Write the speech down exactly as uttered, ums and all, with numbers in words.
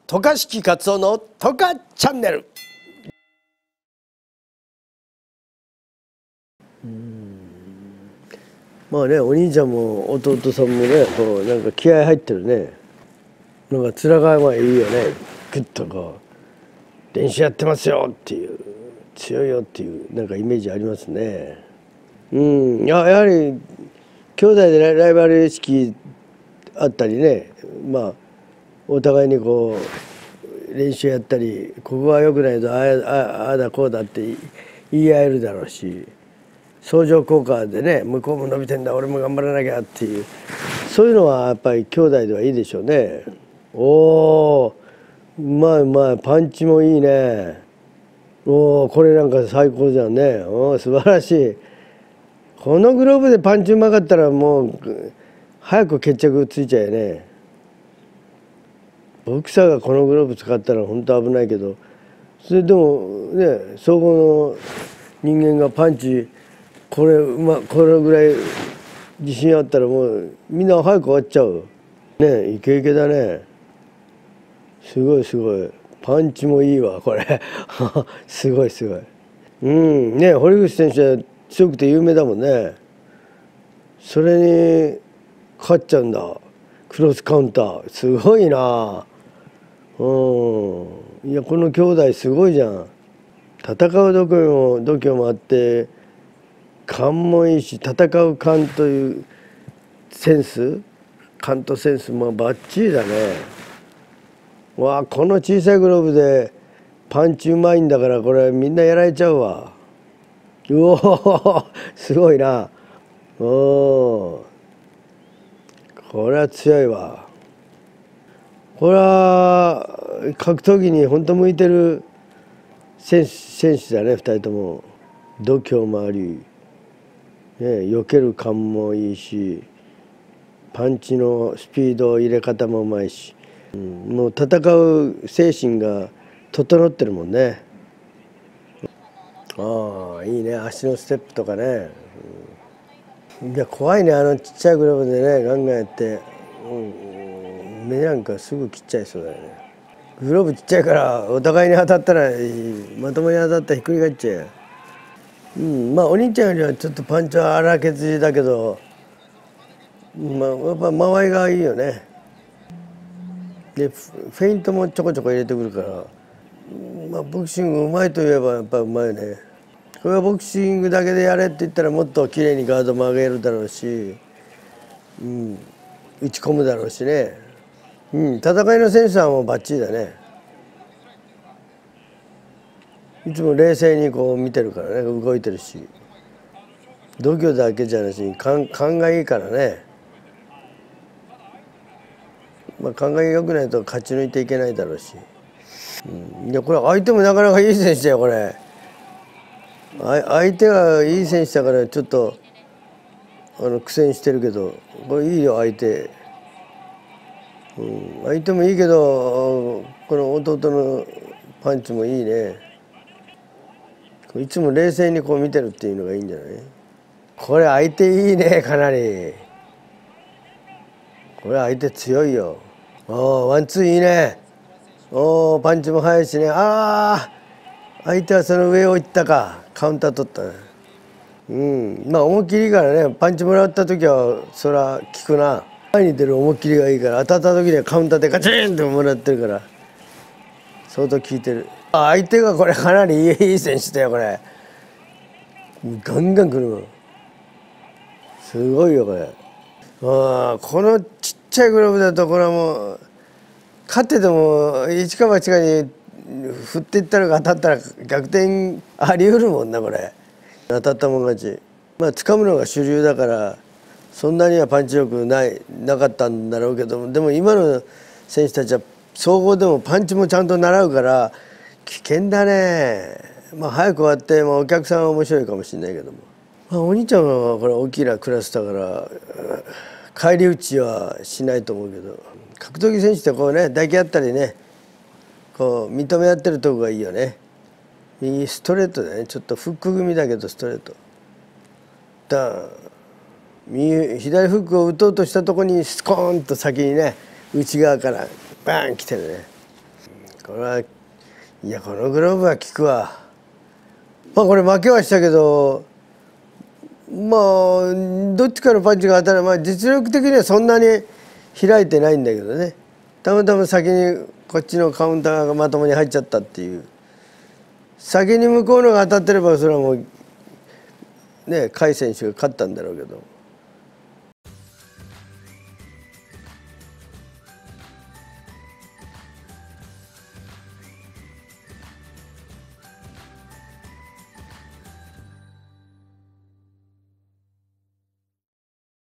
渡嘉敷カツオの渡嘉チャンネル。まあね、お兄ちゃんも弟さんもね、こうなんか気合入ってるね。なんか面がまあいいよね。グッとこう練習やってますよっていう、強いよっていうなんかイメージありますね。うん、ややはり兄弟でライバル意識あったりね、まあお互いにこう練習やったり、ここは良くないとあああだこうだって言い合えるだろうし、相乗効果でね、向こうも伸びてんだ俺も頑張らなきゃっていう、そういうのはやっぱり兄弟ではいいでしょうね。おー、うまいうまい、パンチもいいね。おお、これなんか最高じゃんね。おお、素晴らしい。このグローブでパンチうまかったらもう早く決着ついちゃうよね。ボクサーがこのグローブ使ったら本当危ないけど、それでもね、総合の人間がパンチこれ、まあ、これぐらい自信あったらもうみんな早く終わっちゃうね。イケイケだね。すごいすごい、パンチもいいわこれすごいすごい。うんね、堀口選手は強くて有名だもんね。それに勝っちゃうんだ、クロスカウンター。すごいな。うん、いやこの兄弟すごいじゃん。戦う度胸も度胸もあって、勘もいいし、戦う勘というセンス、勘とセンスもバッチリだね。わあ、この小さいグローブでパンチうまいんだから、これみんなやられちゃうわ。うおすごいな。おお、これは強いわ。これは格闘技に本当向いてる選手、選手だね、ふたりとも。度胸もあり、ね、避ける感もいいし、パンチのスピード入れ方もうまいし、うん、もう戦う精神が整ってるもんね。ああ、いいね、足のステップとかね。うん、いや怖いね、あのちっちゃいグローブでねガンガンやって、うん、目なんかすぐ切っちゃいそうだよね。グローブちっちゃいからお互いに当たったら、まともに当たったらひっくり返っちゃう。うん、まあお兄ちゃんよりはちょっとパンチは荒削りだけど、まあやっぱ間合いがいいよね。でフェイントもちょこちょこ入れてくるから、まあボクシングうまいといえばやっぱうまいね。これはボクシングだけでやれって言ったらもっと綺麗にガードも上げるだろうし、うん、打ち込むだろうしね。うん、戦いのセンスはもうバッチリだね。いつも冷静にこう見てるからね、動いてるし、度胸だけじゃなしに勘がいいからね。まあ勘が良くないと勝ち抜いていけないだろうし、うん、いやこれ相手もなかなかいい選手だよこれ。あ相手がいい選手だからちょっとあの苦戦してるけど、これいいよ相手。うん、相手もいいけどこの弟のパンチもいいね。いつも冷静にこう見てるっていうのがいいんじゃない。これ相手いいね、かなり。これ相手強いよ。おお、ワンツーいいね。おお、パンチも速いしね。ああ、相手はその上をいったか、カウンター取ったね。うん、まあ思いっきりいいからね、パンチもらった時はそりゃ効くな。前に出る思いっきりがいいから、当たった時にはカウンターでガチンともらってるから相当効いてる。あ、相手がこれかなりいい選手だよこれ。ガンガン来る。すごいよこれ。ああ、このちっちゃいグローブだとこれはもう勝ってても一か八かに振っていったら当たったら逆転あり得るもんなこれ。当たったもん勝ち。まあ掴むのが主流だからそんなにはパンチ力ないなかったんだろうけども、でも今の選手たちは総合でもパンチもちゃんと習うから危険だね。まあ早く終わって、まあ、お客さんは面白いかもしれないけども、まあ、お兄ちゃんはこれ大きなクラスだから返り討ちはしないと思うけど、格闘技選手ってこうね抱き合ったりね、こう認め合ってるとこがいいよね。右ストレートだね、ちょっとフック気味だけどストレートだ。右左フックを打とうとしたとこにスコーンと先にね内側からバーン来てるね。 これはいやこのグローブは効くわ。まあこれ負けはしたけど、まあどっちかのパンチが当たる、まあ実力的にはそんなに開いてないんだけどね、たまたま先にこっちのカウンターがまともに入っちゃったっていう。先に向こうのが当たってればそれはもうね甲斐選手が勝ったんだろうけど。